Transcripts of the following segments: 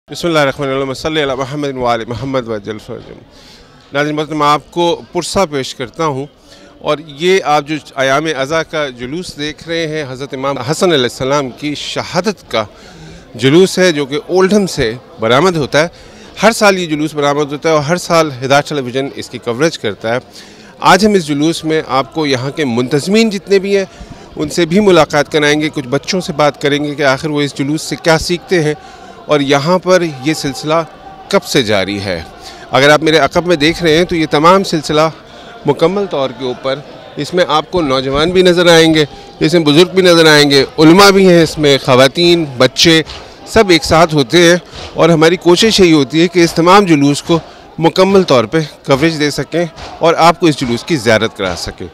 बिस्मिल्लाहिर्रहमानिर्रहीम सल्ली अला मुहम्मद व आले मुहम्मद वजल फरजम। नाज़रीन मोहतरम, मैं आपको पुरसा पेश करता हूँ और ये आप जो अयाम अज़ा का जुलूस देख रहे हैं, हज़रत इमाम हसन अलैहिस्सलाम की शहादत का जुलूस है जो कि ओल्डहम से बरामद होता है। हर साल ये जुलूस बरामद होता है और हर साल हिदायत टेलीविज़न इसकी कवरेज करता है। आज हम इस जुलूस में आपको यहाँ के मुंतज़मीन जितने भी हैं उनसे भी मुलाकात कराएँगे, कुछ बच्चों से बात करेंगे कि आखिर वो इस जुलूस से क्या सीखते हैं और यहाँ पर ये सिलसिला कब से जारी है। अगर आप मेरे अक़ब में देख रहे हैं तो ये तमाम सिलसिला मुकम्मल तौर के ऊपर, इसमें आपको नौजवान भी नज़र आएंगे, इसमें बुज़ुर्ग भी नज़र आएंगे, उलमा भी हैं, इसमें ख़वातीन बच्चे सब एक साथ होते हैं और हमारी कोशिश यही होती है कि इस तमाम जुलूस को मुकम्मल तौर पे कवरेज दे सकें और आपको इस जुलूस की ज़ियारत करा सकें।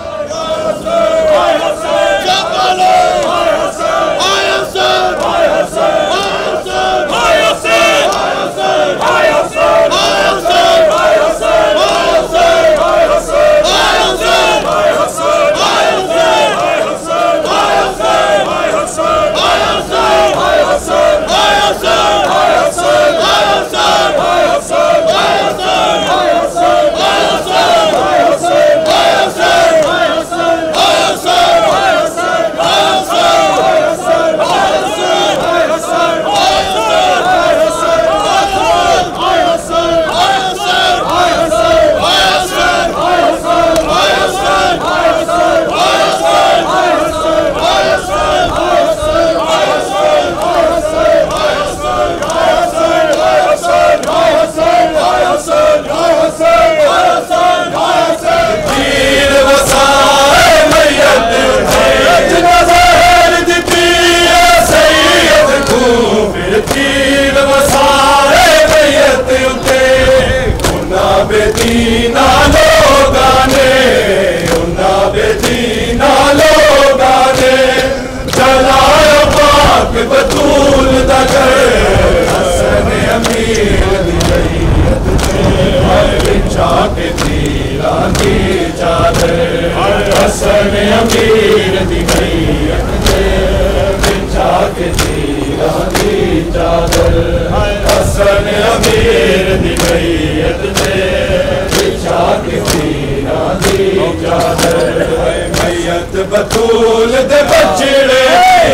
बतूल दे बचड़े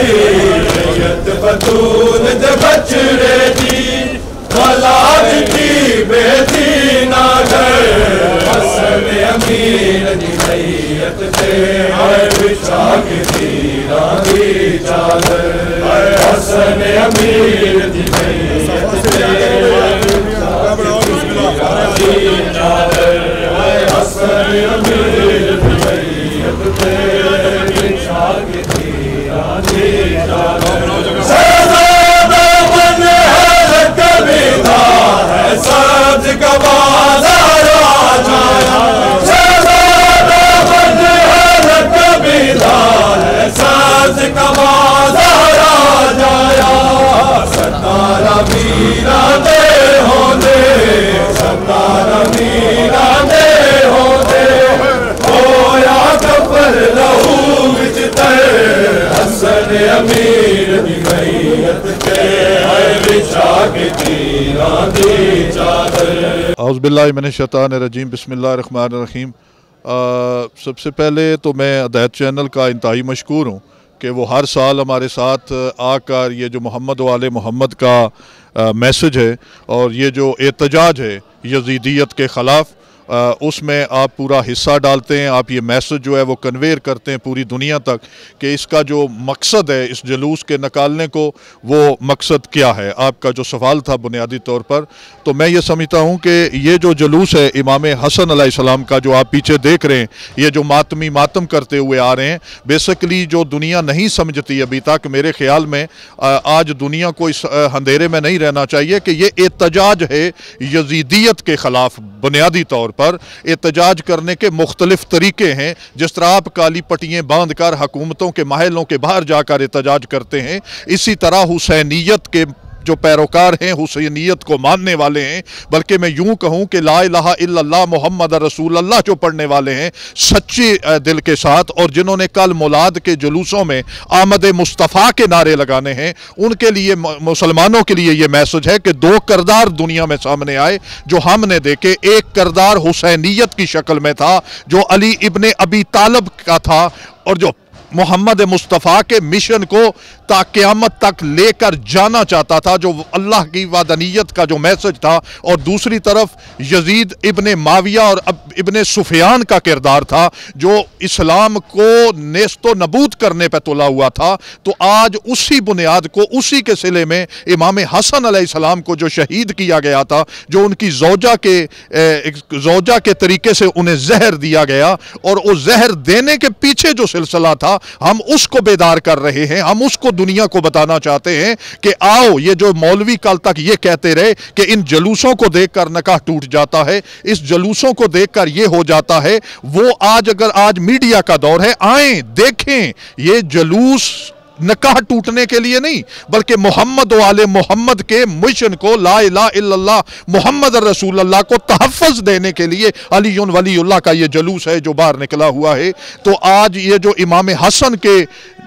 बतूल दे बचड़े दी औलाद की बेटी ना घर हसन अमीर दी मैयत ते बिछा के तीरा दी चादर हसन अमीर दी मैयत ते बिछा के तीरा दी चादर हसन अमीर दी मैयत ते औज़ुबिल्लाहिमिनश्शैतानिर्रजीम बिस्मिल्लाहिर्रहमानिर्रहीम। सबसे पहले तो मैं हिदायत चैनल का इंतहाई मशकूर हूँ कि वो हर साल हमारे साथ आकर ये जो मोहम्मद वाले मोहम्मद का मैसेज है और ये जो एहतजाज है यज़ीदियत के ख़िलाफ़, उसमें आप पूरा हिस्सा डालते हैं। आप ये मैसेज जो है वो कन्वेयर करते हैं पूरी दुनिया तक कि इसका जो मकसद है इस जुलूस के निकालने को, वो मकसद क्या है। आपका जो सवाल था बुनियादी तौर पर, तो मैं ये समझता हूँ कि ये जो जुलूस है इमाम हसन अलैहिस्सलाम का जो आप पीछे देख रहे हैं, ये जो मातमी मातम करते हुए आ रहे हैं, बेसिकली जो दुनिया नहीं समझती अभी तक, मेरे ख्याल में आज दुनिया को इस अंधेरे में नहीं रहना चाहिए कि ये एहतजाज है यज़ीदियत के ख़िलाफ़। बुनियादी तौर पर एहतजाज करने के मुख्तलिफ तरीके हैं। जिस तरह आप काली पट्टियाँ बांध कर हुकूमतों के महलों के बाहर जाकर एहतजाज करते हैं, इसी तरह हुसैनियत के जो पैरोकार हैं, हुसैनियत को मानने वाले हैं, बल्कि मैं यूं कहूं कि ला इलाहा इल्लल्लाह मुहम्मद रसूलुल्लाह जो पढ़ने वाले हैं सच्चे दिल के साथ, और जिन्होंने कल मौलाद के जुलूसों में आमद मुस्तफ़ा के नारे लगाने हैं, उनके लिए, मुसलमानों के लिए ये मैसेज है कि दो किरदार दुनिया में सामने आए जो हमने देखे। एक किरदार हुसैनियत की शक्ल में था जो अली इब्ने अबी तालिब का था और जो मोहम्मद मुस्तफ़ा के मिशन को ता क़यामत तक लेकर जाना चाहता था, जो अल्लाह की वादनीयत का जो मैसेज था। और दूसरी तरफ यजीद इब्ने माविया और इब्ने सुफियान का किरदार था जो इस्लाम को नेस्तो नबूद करने पर तुला हुआ था। तो आज उसी बुनियाद को, उसी के सिले में इमाम हसन अलैहिस्सलाम को जो शहीद किया गया था, जो उनकी ज़ौजा के तरीके से उन्हें जहर दिया गया, और वो जहर देने के पीछे जो सिलसिला था हम उसको बेदार कर रहे हैं। हम उसको दुनिया को बताना चाहते हैं कि आओ, ये जो मौलवी कल तक ये कहते रहे कि इन जुलूसों को देखकर निकाह टूट जाता है, इस जुलूसों को देखकर ये हो जाता है, वो आज, अगर आज मीडिया का दौर है, आएं देखें। ये जुलूस निकाह टूटने के लिए नहीं, बल्कि मोहम्मद वाले मोहम्मद के मिशन को, ला इलाहा इल्लल्लाह मुहम्मद रसूलुल्लाह को तहफ़्फ़ुज़ देने के लिए अलीयुन वलीउल्लाह का ये जुलूस है जो बाहर निकला हुआ है। तो आज ये जो इमाम हसन के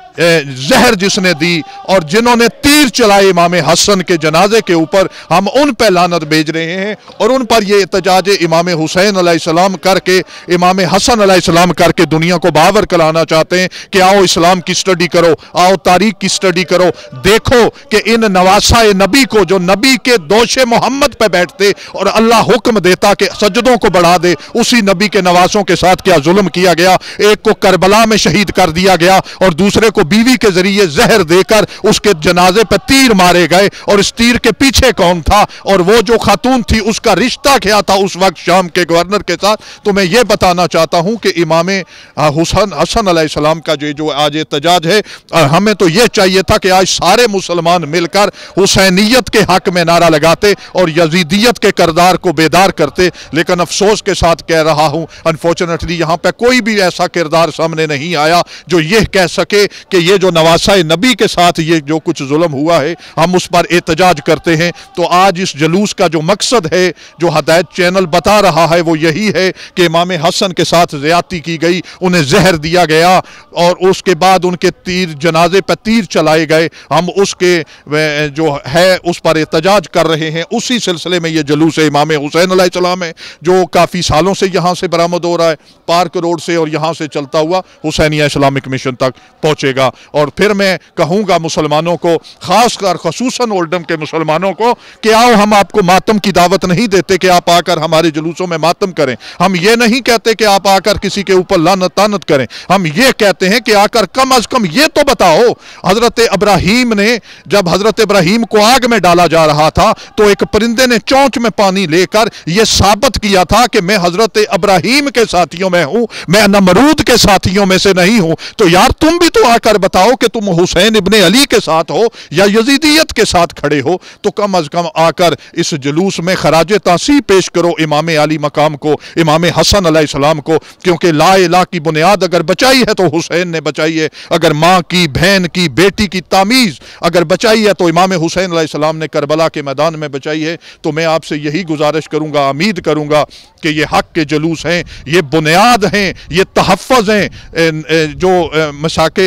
जहर जिसने दी और जिन्होंने तीर चलाए इमाम हसन के जनाजे के ऊपर, हम उन पर लानत भेज रहे हैं और उन पर ये एहतजाज इमाम हुसैन अलैहिस्सलाम करके, इमाम हसन अलैहिस्सलाम करके दुनिया को बावर कराना चाहते हैं कि आओ इस्लाम की स्टडी करो, आओ तारीख की स्टडी करो, देखो कि इन नवासाए नबी को, जो नबी के दोषे मोहम्मद पे बैठते और अल्लाह हुक्म देता कि सजदों को बढ़ा दे, उसी नबी के नवासों के साथ क्या जुल्म किया गया। एक को करबला में शहीद कर दिया गया और दूसरे को बीवी के जरिए जहर देकर उसके जनाजे पर तीर मारे गए। और इस तीर के पीछे कौन था और वो जो खातून थी उसका रिश्ता क्या था उस वक्त शाम के गवर्नर के साथ। तो मैं ये बताना चाहता हूं कि इमाम हसन अलैहिस्सलाम का जो आज एहतजाज है, हमें तो ये चाहिए था कि आज सारे मुसलमान मिलकर हुसैनियत के हक में नारा लगाते और यजीदियत के किरदार को बेदार करते। लेकिन अफसोस के साथ कह रहा हूं, अनफॉर्चुनेटली यहाँ पे कोई भी ऐसा किरदार सामने नहीं आया जो ये कह सके कि ये जो नवासाए नबी के साथ ये जो कुछ जुल्म हुआ है हम उस पर एहतजाज करते हैं। तो आज इस जुलूस का जो मकसद है, जो हदायत चैनल बता रहा है, वो यही है कि इमाम हसन के साथ ज़्यादती की गई, उन्हें जहर दिया गया और उसके बाद उनके तीर, जनाजे पर तीर चलाए गए। हम उसके जो है उस पर एहतजाज कर रहे हैं। उसी सिलसिले में ये जुलूस इमाम हुसैन अलैहिस्सलाम है जो काफ़ी सालों से यहाँ से बरामद हो रहा है, पार्क रोड से, और यहाँ से चलता हुआ हुसैनिया इस्लामिक मिशन तक पहुँचेगा। और फिर मैं कहूँगा मुसलमानों को, ख़ासकर खसूसन ओल्डम के मुसलमानों को, कि आओ, हम आपको मातम की दावत नहीं देते कि आप आकर हमारे जुलूसों में मातम करें। हम ये नहीं कहते कि आप आकर किसी के ऊपर लानत तानत करें। हम ये कहते हैं कि आकर कम अज़ कम ये तो बताओ, हज़रत इब्राहीम ने, जब हज़रत इब्राहीम को आग में डाला जा रहा था तो एक परिंदे ने चोंच में पानी लेकर यह साबित किया था कि मैं हज़रत इब्राहीम के साथियों में हूँ, मैं नमरूद के साथियों में से नहीं हूँ। तो यार तुम भी तो आकर बताओ कि तुम हुसैन इब्ने अली के साथ हो या यजीदियत के साथ खड़े हो। तो कम अज़ कम आकर इस जुलूस में खराज तासीब पेश करो इमाम अली मकाम को, इमाम हसन अलैहिस्सलाम को, क्योंकि ला इलाहा की बुनियाद अगर बचाई है तो हुसैन ने बचाई है। अगर माँ की, बहन की, बेटी की तामीज़ अगर बचाई है तो इमाम हुसैन अलैहिस्सलाम ने करबला के मैदान में बचाई है। तो मैं आपसे यही गुजारिश करूँगा, उम्मीद करूँगा कि ये हक के जुलूस हैं, ये बुनियाद हैं, ये तहफ़्फ़ुज़ हैं, जो मसाके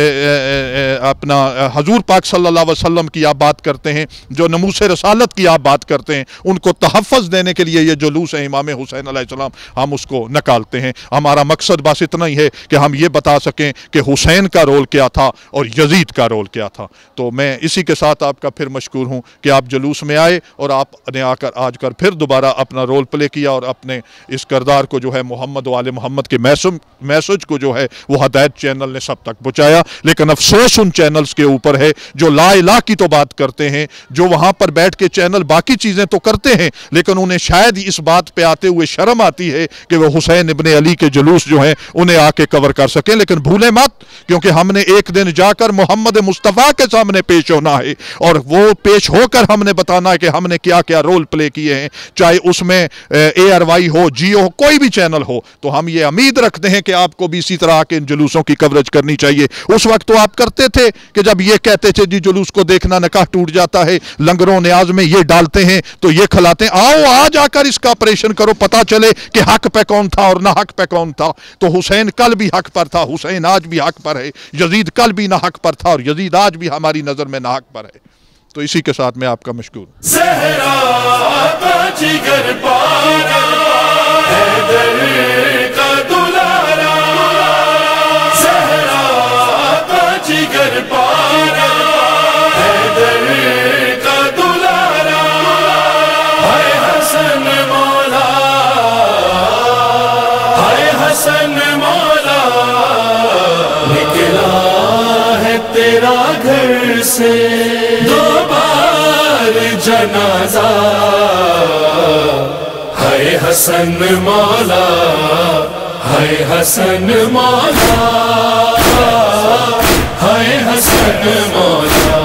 अपना हजूर पाक सल्लल्लाहु अलैहि वसल्लम की आप बात करते हैं, जो नमूस रसालत की आप बात करते हैं, उनको तहफ़्फ़ुज़ देने के लिए ये जुलूस है इमाम हुसैन अलैहिस्सलाम, हम उसको निकालते हैं। हमारा मकसद बस इतना ही है कि हम ये बता सकें कि हुसैन का रोल क्या था और यजीद का रोल क्या था। तो मैं इसी के साथ आपका फिर मशकूर हूँ कि आप जुलूस में आए और आपने आकर आज कर फिर दोबारा अपना रोल प्ले किया और अपने इस किरदार को जो है मोहम्मद वाले मोहम्मद के मैसेज को जो है वो हदायत चैनल ने सब तक पहुँचाया। लेकिन अफसोस उन चैनल्स के ऊपर है जो ला इलाहा की तो बात करते हैं, जो वहाँ पर बैठ के चैनल बाकी चीज़ें तो करते हैं, लेकिन उन्हें शायद इस बात पे आते हुए शर्म आती है कि वो हुसैन इब्ने अली के जुलूस जो हैं उन्हें आके कवर कर सकें। लेकिन भूलें मत, क्योंकि हमने एक दिन जाकर मोहम्मद मुस्तफ़ा के सामने पेश होना है और वो पेश होकर हमने बताना है कि हमने क्या क्या रोल प्ले किए हैं, चाहे उसमें ARY हो, जियो हो, कोई भी चैनल हो। तो हम ये उम्मीद रखते हैं कि आपको भी इसी तरह आके इन जुलूसों की कवरेज करनी चाहिए। उस वक्त तो आप करते थे कि जब ये कहते थे जी जुलूस को देखना निकाह टूट जाता है, लंगरों न्याज में ये डालते हैं तो ये खिलाते हैं, आओ आज आकर इसका ऑपरेशन करो, पता चले कि हक पे कौन था और ना हक पे कौन था। तो हुसैन कल भी हक पर था, हुसैन आज भी हक पर है, यजीद कल भी ना हक पर था और यजीद आज भी हमारी नजर में ना हक पर है। तो इसी के साथ मैं आपका मशकूर। तेरा घर से दो बार जनाजा, हाय हसन मौला, हाय हसन मौला, हाय हसन मौला,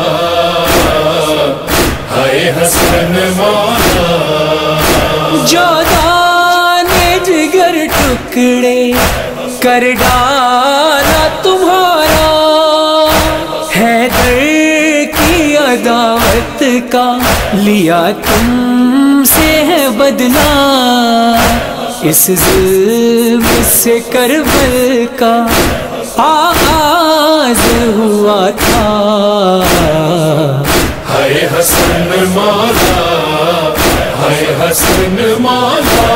हाय हसन मौला। जो दाने जिगर टुकड़े कर डाला तुम्हारा, हैदर की अदावत का लिया तुमसे है बदला, इस जुल्म से करबल का आगाज हुआ था। हाय हसन मौला, हाय हसन मौला,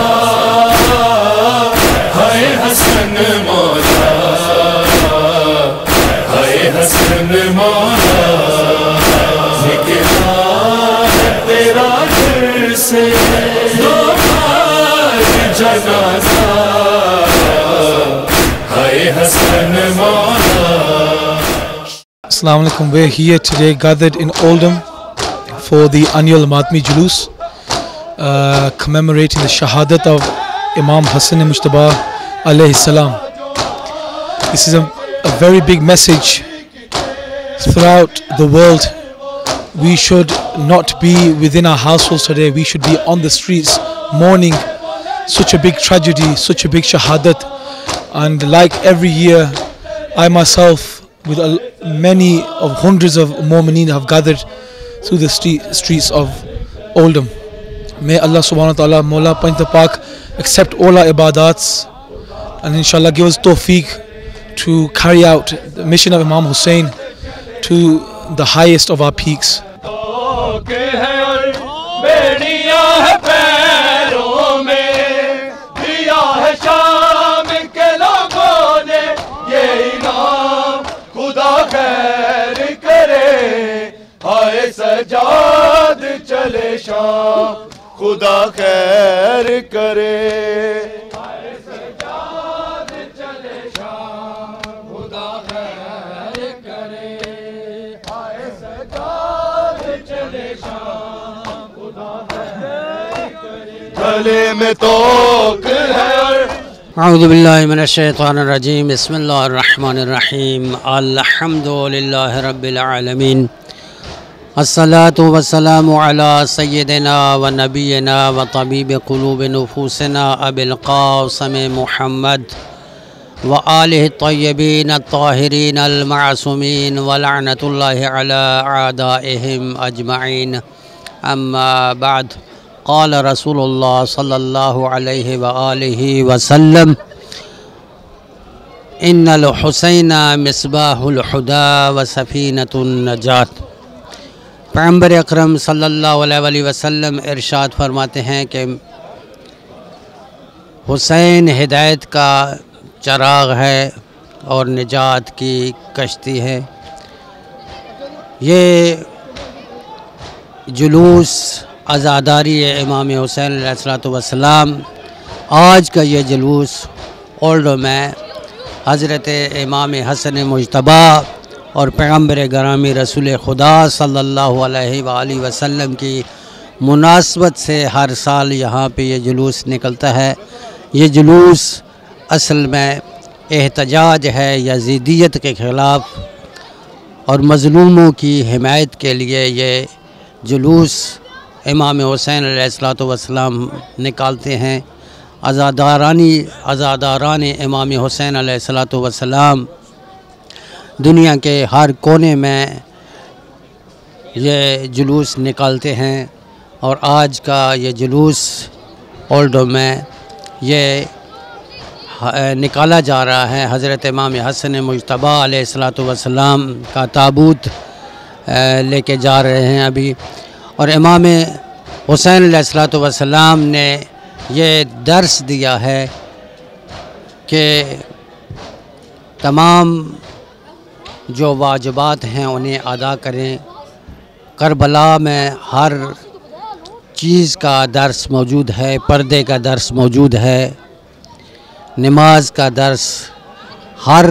हाय हसन मौला, हाय हसन मौला। निकला है तेरा घर से दो बार जनाजा, हाय हसन मौला। Assalamu alaikum. We're here today gathered in Oldham for the annual Matmi Julus, commemorating the Shahadat of Imam Hassan Mujtaba alayhi salam. This is a very big message throughout the world. We should not be within our households today. We should be on the streets mourning such a big tragedy, such a big shahadat. And like every year, I myself with many of hundreds of mu'mineen have gathered through the streets of Oldham. May Allah subhanahu wa ta'ala, Mawla Panjta Pak, accept all our ibadats and inshallah give us tawfiq to carry out the mission of Imam Hussein to the highest of our peaks. Sajjad चले शाम, खुदा खैर करे। सजाद चले शाम, खुदा खैर करे। सजाद चले शाम, खुदा खैर करे। गले में तोक है। अऊज़ु बिल्लाहि मिनश शैतानिर रजीम, बिस्मिल्लाहिर रहमानिर रहीम, अल्हम्दुलिल्लाहि रब्बिल आलमीन, अस्सलातु वस्सलामु अला सय्यिदिना व नबिय्यिना व तबीब क़ुलूब नुफूसिना अबिल क़ासिम मुहम्मद व आलिहि तय्यबीन अत्ताहिरीन अल मासूमीन व लअनतुल्लाहि अला आदाइहिम अजमईन। अम्मा बाद, क़ाल रसूलुल्लाह सल्लल्लाहु अलैहि व आलिहि वसल्लम, इन्नल हुसैना मिस्बाहुल हुदा व सफ़ीनतुन नजात। पैगंबर अकरम सल्लल्लाहु अलैहि वसल्लम इरशाद फरमाते हैं कि हुसैन हिदायत का चराग है और निजात की कश्ती है। ये जुलूस आज़ादारी इमाम हुसैन अलैहिस्सलातु वस्सलाम, आज का ये जुलूस ओल्डो में हज़रत इमाम हसन मुज्तबा और पैगंबर गरामी रसूल खुदा सल्लल्लाहु अलैहि वसल्लम की मुनासबत से हर साल यहाँ पे ये जुलूस निकलता है। ये जुलूस असल में एहतजाज है यजीदियत के ख़िलाफ़ और मज़लूमों की हिमायत के लिए ये जुलूस इमाम हुसैन अलैहिस्सलातु वस्सलाम निकालते हैं। अज़ादारान इमाम हुसैन अलैहिस्सलातु वस्सलाम दुनिया के हर कोने में ये जुलूस निकालते हैं। और आज का ये जुलूस ओल्डो में ये निकाला जा रहा है। हज़रत इमाम हसन मुज्तबा अलैहिस्सलातु वस्सलाम का ताबूत लेके जा रहे हैं अभी। और इमाम हुसैन अलैहिस्सलातु वस्सलाम ने ये दर्स दिया है कि तमाम जो वाजिबात हैं उन्हें अदा करें। करबला में हर चीज़ का दर्स मौजूद है, पर्दे का दर्स मौजूद है, नमाज का दर्स, हर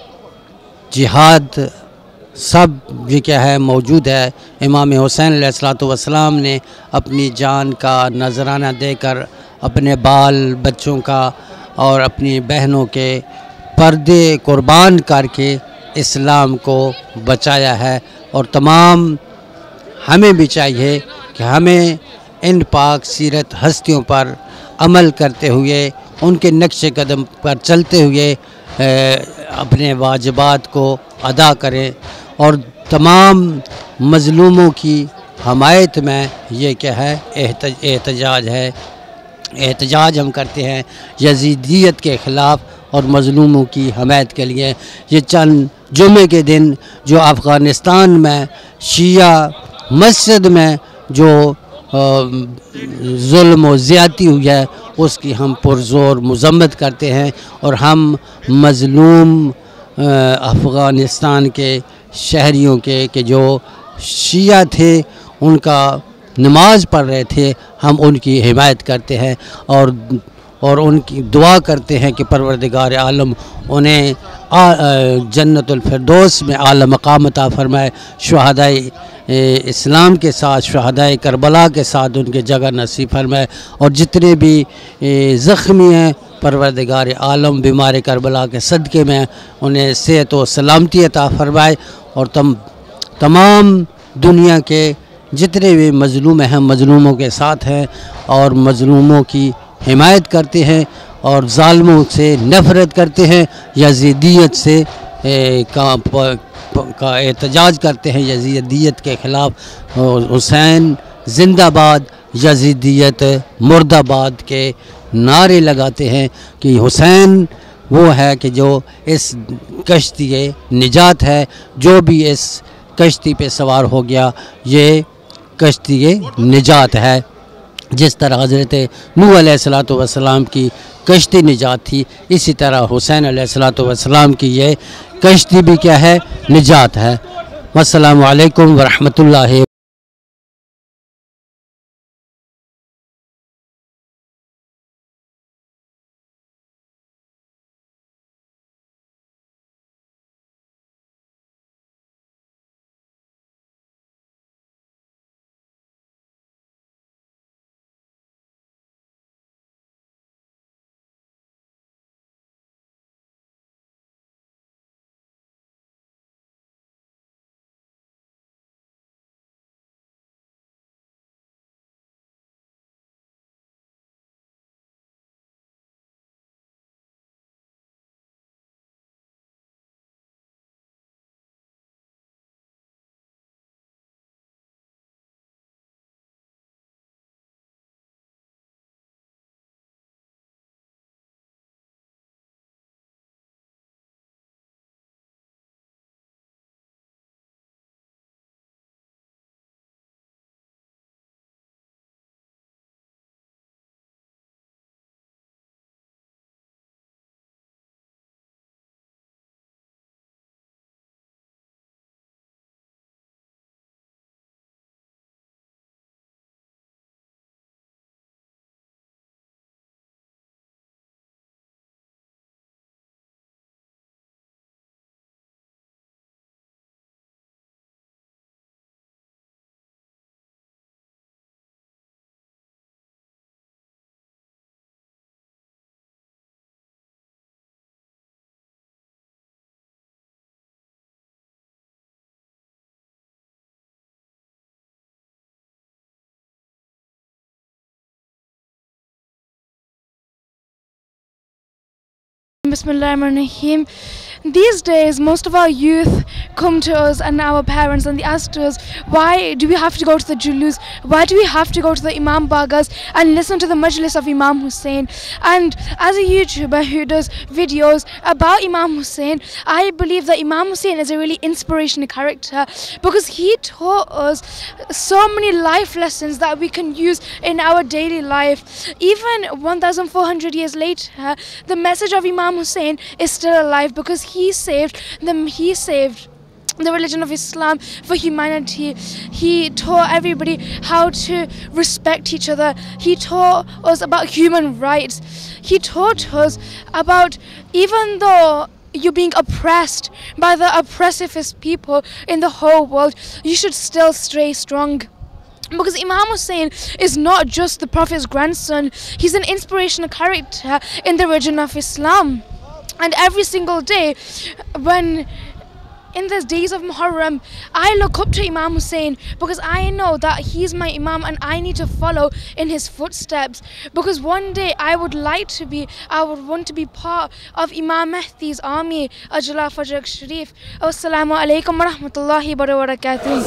जिहाद सब ये क्या है मौजूद है। इमाम हुसैन अलैहिस्सलातु वस्सलाम ने अपनी जान का नजराना देकर अपने बाल बच्चों का और अपनी बहनों के पर्दे कुर्बान करके इस्लाम को बचाया है। और तमाम हमें भी चाहिए कि हमें इन पाक सीरत हस्तियों पर अमल करते हुए उनके नक्शे कदम पर चलते हुए अपने वाजिबात को अदा करें। और तमाम मज़लूमों की हमायत में ये क्या है एहतजाज है। एहतजाज हम करते हैं यजीदियत के ख़िलाफ़ और मज़लूमों की हमायत के लिए। ये चंद जुमे के दिन जो अफ़गानिस्तान में शिया मस्जिद में जो जुल्म और ज़्यादती हुई है उसकी हम पुरज़ोर मज़म्मत करते हैं। और हम मज़लूम अफ़गानिस्तान के शहरियों के जो शिया थे उनका नमाज़ पढ़ रहे थे, हम उनकी हिमायत करते हैं और उनकी दुआ करते हैं कि परवरदिगार आलम उन्हें जन्नतुल फिरदौस में आला मकाम अता फरमाए। शुहदाए इस्लाम के साथ शुहदाए करबला के साथ उनके जगह नसीब फरमाए। और जितने भी ज़ख्मी हैं परवरदिगार आलम बीमार करबला के सदक़े में उन्हें सेहत व सलामती अता फरमाए। और तमाम दुनिया के जितने भी मज़लूम हैं मज़लूमों के साथ हैं और मज़लूमों की हिमायत करते हैं और ज़ालिमों से नफ़रत करते हैं, यजीदियत से का एहतजाज करते हैं, यजीदियत के ख़िलाफ़ हुसैन जिंदाबाद यजीदियत मुर्दाबाद के नारे लगाते हैं कि हुसैन वो है कि जो इस कश्ती निजात है। जो भी इस कश्ती पे सवार हो गया ये कश्ती निजात है। जिस तरह हज़रत नूह अलैहिस्सलातु वस्सलाम की कश्ती निजात थी, इसी तरह हुसैन अलैहिस्सलातु वस्सलाम की ये कश्ती भी क्या है निजात है। अस्सलामु अलैकुम व रहमतुल्लाहि Bismillahirrahmanirrahim. These days, most of our youth come to us and our parents and they ask us, why do we have to go to the Julus? Why do we have to go to the Imam Bagas and listen to the Majlis of Imam Hussein? And as a YouTuber who does videos about Imam Hussein, I believe that Imam Hussein is a really inspirational character because he taught us so many life lessons that we can use in our daily life. Even 1400 years later, the message of Imam Hussein is still alive because he saved the religion of Islam for humanity. He taught everybody how to respect each other. He taught us about human rights. He taught us about, even though you're being oppressed by the oppressivest people in the whole world, you should still stay strong. Because Imam Hussein is not just the Prophet's grandson, he's an inspirational character in the religion of Islam. And every single day, when in the days of Muharram, I look up to Imam Hussein because I know that he's my Imam and I need to follow in his footsteps. Because one day I would want to be part of Imam Mahdi's army, Ajala Fajr Sharif. Assalamu alaikum wa rahmatullahi wa barakatuh.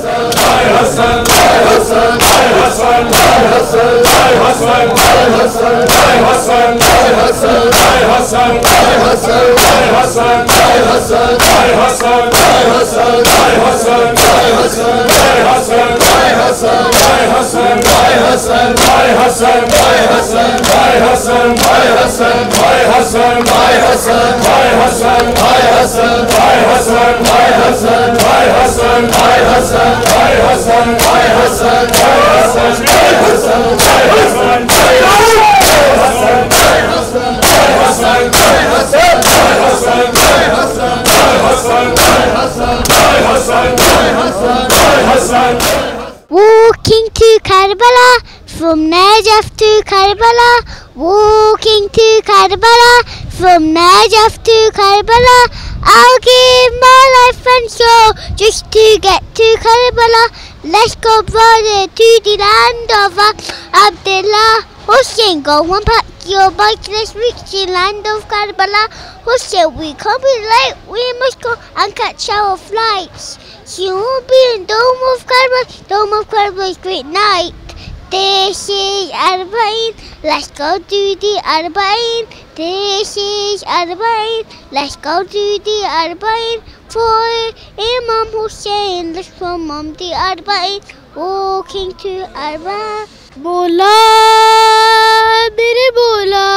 Walking to Karbala, from Najaf to Karbala, walking to Karbala, from Najaf to Karbala. I'll give my life and soul just to get to Karbala. Let's go, brother, to the land of Abdullah Hussein. Go and pack your bike, let's reach the land of Karbala. Hussein, we can't be late, we must go and catch our flights. She won't be in Dome of Karbala, Dome of Karbala's great night. This is Arba'in, let's go do the Arba'in. This is Arba'in, let's go do the Arba'in. For Imam Hussein, let's perform the Arba'in. Walking to Arba'in. Bola, mere bola,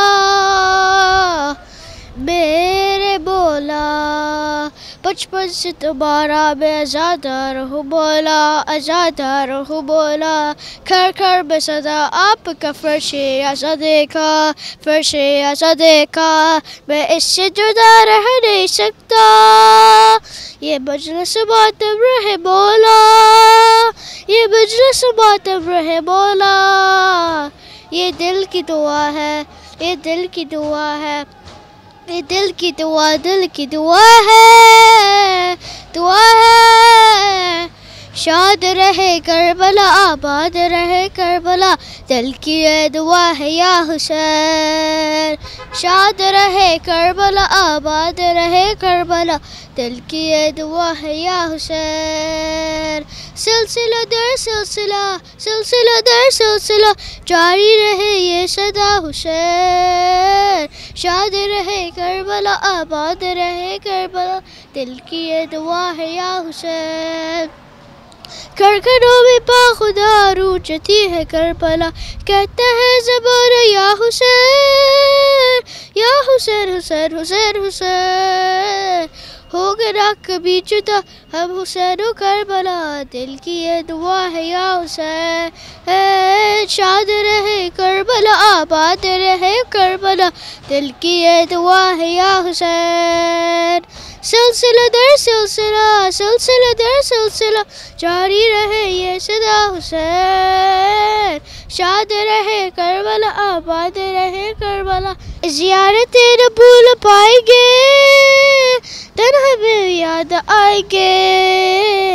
mere bola. बचपन से तुम्हारा मैं आज़ादा रहूं बोला, आज़ादा रहूं बोला. घर घर में सदा आपका फर्शे आज़ा देखा, फर्शे आज़ा देखा. मैं इससे जुदा रह नहीं सकता, ये मजलिस मातम रहे बोला, ये मजलिस मातम रहे बोला. ये दिल की दुआ है, ये दिल की दुआ है, ये दिल की दुआ, दिल की दुआ है, दुआ है. शाद रहे करबला, आबाद रहे करबला, दिल की ये दुआ है या हुसैन. शाद रहे करबला, आबाद रहे करबला, दिल की ये दुआ है या हुसैन. सिलसिला दर सिलसिला, सिलसिला दर सिलसिला, जारी रहे ये सदा हुसैन. शाद रहे करबला, आबाद रहे करबला, दिल की ये दुआ है या हुसैन. करकरों में पा खुदा रूचती है करबला, कहता है ज़बान या हुसैन, या हुसैन, हुसैन, हुसैन, हुसैन. हो गया कभी जुदा हम हुसैन व करबला, दिल की ये दुआ है या हुसैन. शाद रहे करबला, आबाद रहे करबला, दिल की ये दुआ है या हुसैन. सिलसिला दर सिलसिला, सिलसिला दर सिलसिला, जारी रहे ये सदा हुसैन. शाद रहे करबला, आबाद रहे करबला. ज़ियारतें न भूल पाएंगे, तन्हा में याद आएंगे.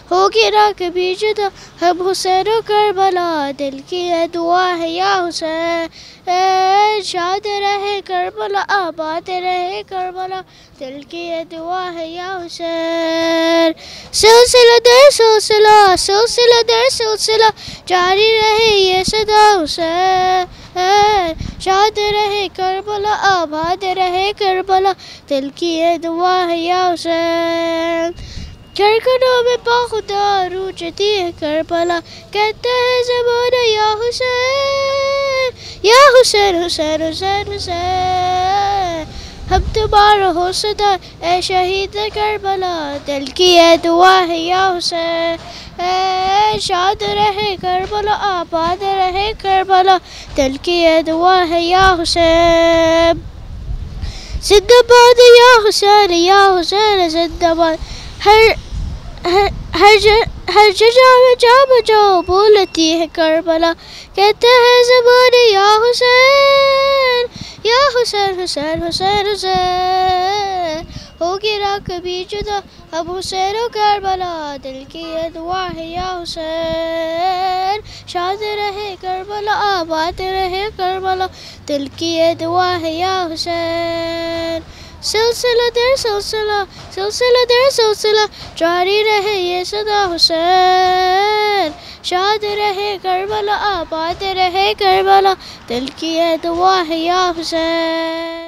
होगी ना कभी जुदा हम हुसैन और करबला, दिल की ये दुआ है या हुसैन। शाद रहे करबला, आबाद रहे करबला, दिल की ये दुआ है या हुसैन। सिलसिला दर सिलसिला, सिलसिला दर सिलसिला, जारी रहे ये सदा हुसैन। शाद रहे करबला, आबाद रहे करबला, दिल की ये दुआ है या हुसैन। धड़कनों में बाखुदा रूठती है करबला, कहता है ज़माना या हुसैन, या हुसैन हुसैन हुसैन हुसैन। हम तुम्हारा हो सदा ए शहीद करबला, दिल की ये दुआ है या हुसैन। शाद रहे करबला, आबाद रहे करबला, दिल की ये दुआ है या हुसैन। जिंदाबाद या हुसैन, या हुसैन जिंदाबाद। हर जगह में जा बजाओ बोलती है करबला, कहते हैं ज़बान या हुसैन, या हुसैन हुसैन हुसैन हुसैन। होगी ना कभी जुदा अब हुसैन और करबला, दिल की ये दुआ है या हुसैन। शाद रहे करबला, आबाद रहे करबला, दिल की ये दुआ है या हुसैन। सिलसिला दर सिलसिला, सिलसिला दर सिलसिला, जारी रहे ये सदा हुसैन। शाद रहे करबला, आबाद रहे करबला, दिल की ये दुआ है या हुसैन।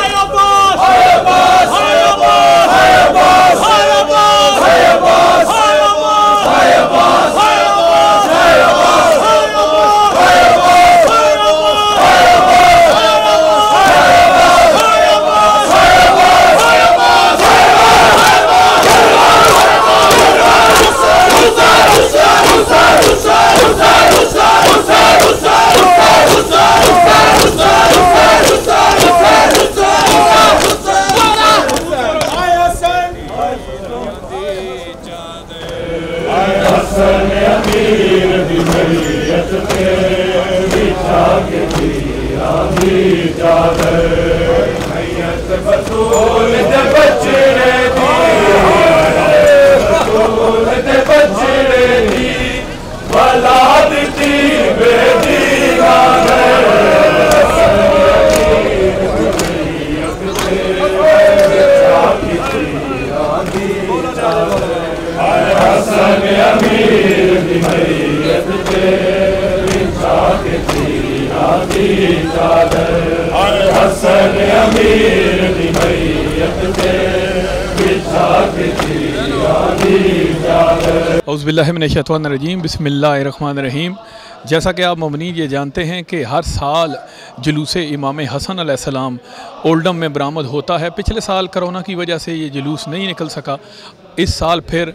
औज़ुबिल्लाहिमिनश्शैतानिर्रजीम, बिस्मिल्लाहिर्रहमानिर्रहीम। जैसा कि आप मोमिनीन ये जानते हैं कि हर साल जुलूस इमाम हसन अलैहिस्सलाम ओल्डम में बरामद होता है। पिछले साल कोरोना की वजह से ये जुलूस नहीं निकल सका। इस साल फिर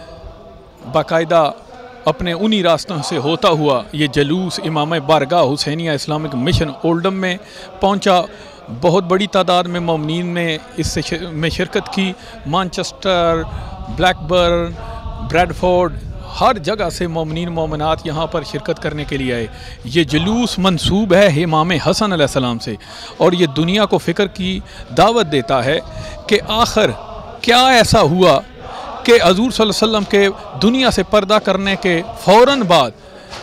बाकायदा अपने उन्हीं रास्तों से होता हुआ ये जुलूस इमाम बारगाह हुसैनिया इस्लामिक मिशन ओल्डम में पहुंचा। बहुत बड़ी तादाद में मोमिनीन ने इससे में शिरकत की। मैनचेस्टर, ब्लैकबर्न, ब्रैडफोर्ड, हर जगह से मोमिनीन मोमिनात यहाँ पर शिरकत करने के लिए आए। ये जुलूस मंसूब है इमाम हसन अलैहिस्सलाम से और ये दुनिया को फ़िक्र की दावत देता है कि आखिर क्या ऐसा हुआ कि हज़ूर सल्लल्लाहु अलैहि वसल्लम के दुनिया से पर्दा करने के फ़ौरन बाद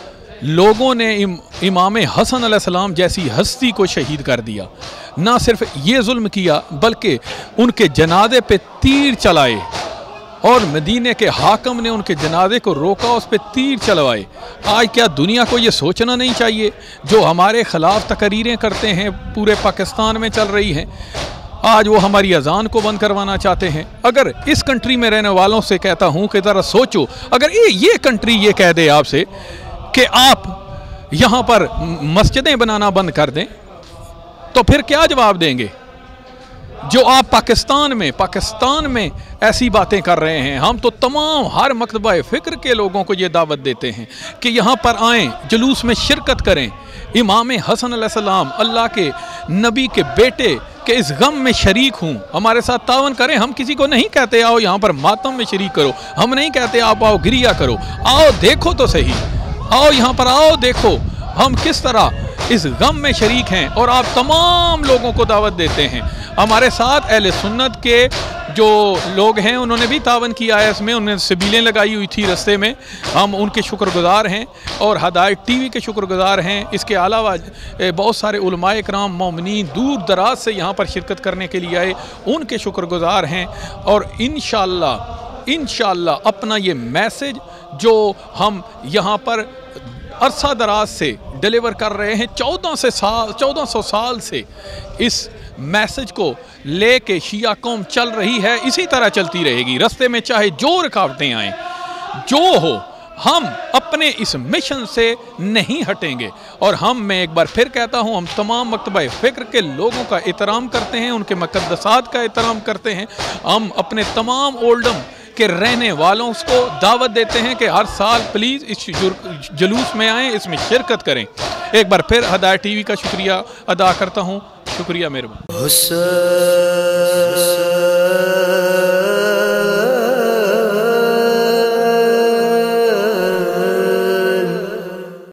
लोगों ने इमाम हसन अलैहिस्सलाम जैसी हस्ती को शहीद कर दिया। ना सिर्फ ये जुल्म किया बल्कि उनके जनाजे पे तीर चलाए और मदीने के हाकम ने उनके जनाजे को रोका, उस पर तीर चलवाए। आज क्या दुनिया को ये सोचना नहीं चाहिए? जो हमारे ख़िलाफ़ तकरीरें करते हैं पूरे पाकिस्तान में चल रही हैं, आज वो हमारी अजान को बंद करवाना चाहते हैं। अगर इस कंट्री में रहने वालों से कहता हूँ कि ज़रा सोचो, अगर ये कंट्री ये कह दे आपसे कि आप यहाँ पर मस्जिदें बनाना बंद कर दें, तो फिर क्या जवाब देंगे? जो आप पाकिस्तान में ऐसी बातें कर रहे हैं। हम तो तमाम हर मकतबा फ़िक्र के लोगों को ये दावत देते हैं कि यहाँ पर आएँ, जुलूस में शिरकत करें। इमाम हसन अलैहिस्सलाम अल्लाह के नबी के बेटे के इस गम में शरीक हूँ, हमारे साथ तावन करें। हम किसी को नहीं कहते आओ यहाँ पर मातम में शरीक करो, हम नहीं कहते आप आओ गिरिया करो। आओ देखो तो सही, आओ यहाँ पर आओ देखो हम किस तरह इस गम में शरीक हैं। और आप तमाम लोगों को दावत देते हैं। हमारे साथ अहले सुन्नत के जो लोग हैं उन्होंने भी तावन किया है इसमें, उन्होंने सबीलें लगाई हुई थी रास्ते में, हम उनके शुक्रगुजार हैं और हदायत टीवी के शुक्रगुजार हैं। इसके अलावा बहुत सारे उलमाए कराम मोमिनीन दूर दराज से यहाँ पर शिरकत करने के लिए आए, उनके शुक्रगुजार हैं। और इंशाअल्लाह अपना ये मैसेज जो हम यहाँ पर अरसा दराज से डिलीवर कर रहे हैं, 1400 साल से इस मैसेज को लेके शिया कौम चल रही है, इसी तरह चलती रहेगी। रास्ते में चाहे जो रुकावटें आएँ, जो हो, हम अपने इस मिशन से नहीं हटेंगे। और मैं एक बार फिर कहता हूँ, हम तमाम मकतबा फ़िक्र के लोगों का एहतराम करते हैं, उनके मुक़द्दसात का एहतराम करते हैं। हम अपने तमाम ओल्डम के रहने वालों को दावत देते हैं कि हर साल प्लीज़ इस जुलूस में आएँ, इसमें शिरकत करें। एक बार फिर हदायत टीवी का शुक्रिया अदा करता हूँ। शुक्रिया, मेहरबानी।